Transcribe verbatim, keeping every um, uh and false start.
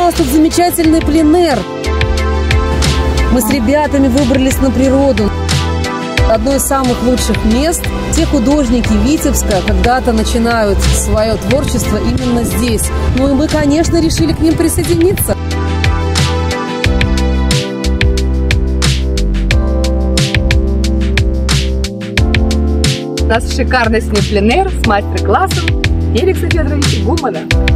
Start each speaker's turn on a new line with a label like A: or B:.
A: нас тут замечательный пленэр. Мы с ребятами выбрались на природу. Одно из самых лучших мест. Те художники Витебска когда-то начинают свое творчество именно здесь. Ну и мы, конечно, решили к ним присоединиться.
B: У нас шикарный с ним пленэр с мастер-классом Феликса Федоровича Гумана.